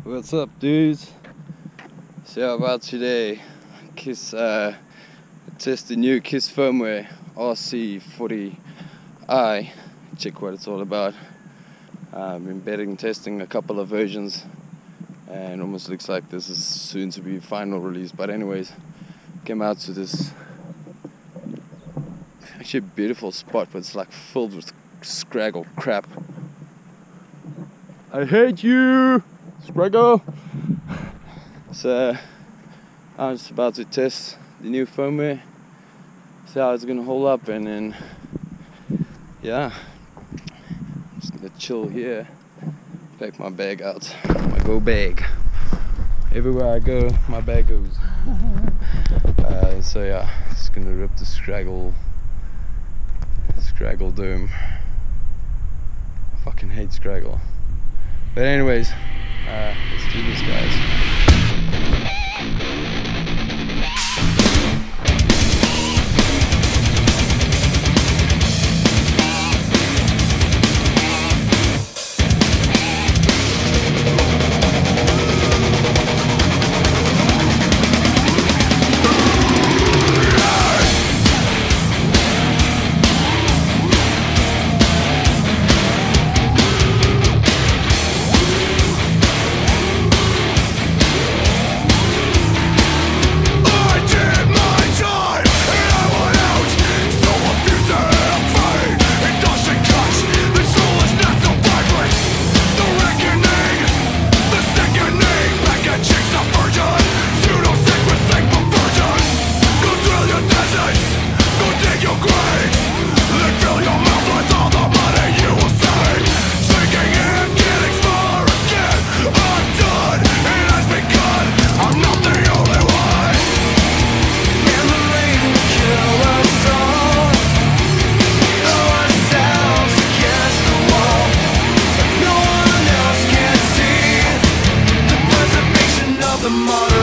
What's up, dudes? So how about today? Kiss test the new Kiss firmware RC40i. Check what it's all about. I've been testing a couple of versions, and almost looks like this is soon to be final release. But anyways, came out to this actually beautiful spot, but it's like filled with scraggle crap. I hate you, Scraggle. So I'm just about to test the new firmware, see how it's gonna hold up, and then yeah, I'm just gonna chill here, pack my bag out, my go bag. Everywhere I go, my bag goes. So yeah, just gonna rip the Scraggle dome. I fucking hate Scraggle. But anyways, let's do this, guys. The